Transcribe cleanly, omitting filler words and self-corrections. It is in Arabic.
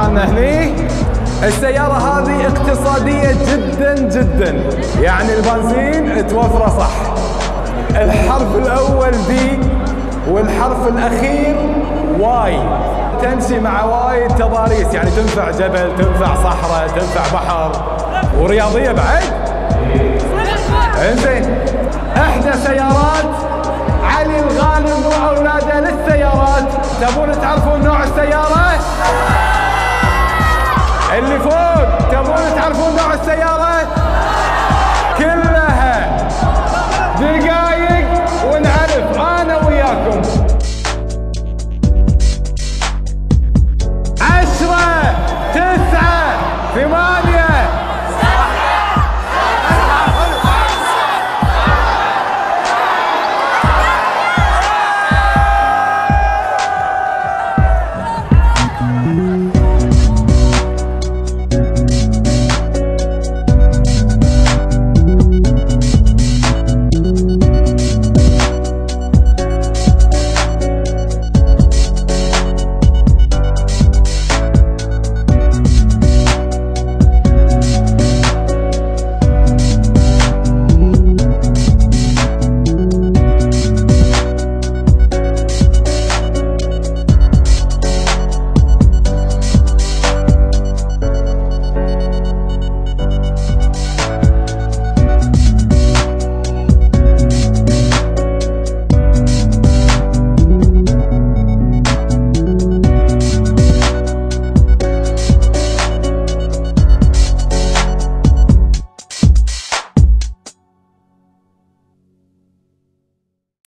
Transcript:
مالنا هني. السيارة هذه اقتصادية جدا جدا، يعني البنزين توفره صح. الحرف الأول دي والحرف الأخير واي، تمشي مع وايد تضاريس، يعني تنفع جبل، تنفع صحراء، تنفع بحر، ورياضية بعد. انزين، احدى سيارات علي الغانم واولاده للسيارات. تبون تعرفون نوع السيارة؟ اللي فوق